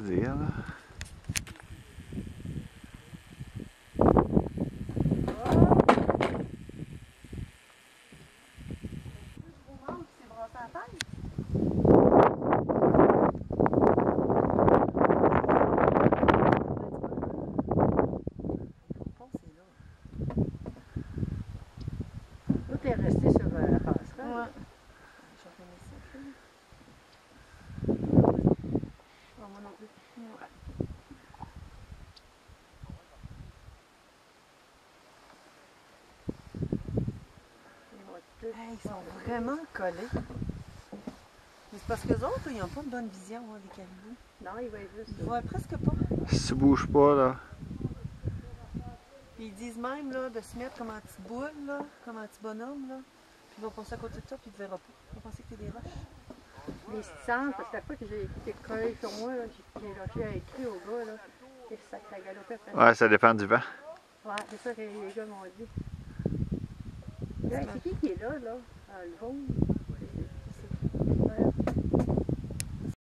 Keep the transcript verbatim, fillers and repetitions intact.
dire, là. Tu es resté sur euh, la passerelle. Ouais. J'aurais aimé ça. Ah, moi non plus. Ouais. Ils vont tous- Hey, ils sont vraiment collés. Mais c'est parce qu'eux autres, ils n'ont pas de bonne vision, hein, les caribous. Non, ils voient juste. Ils voient presque pas. Si tu bouges pas, là. Puis ils disent même là, de se mettre comme un petit boule, là, comme un petit bonhomme, là. Puis ils vont passer à côté de ça, puis ils ne te verront pas. Ils vont penser que t'es des roches. Les sens, parce que la fois que j'ai été collé sur moi, là, j'ai j'ai lâché un cri au gars, là, et ça, ça galopait après. Ouais, ça dépend du vent. Ouais, c'est ça que les gars m'ont dit. Là, c'est qui qui est là, là? Ah, le jaune?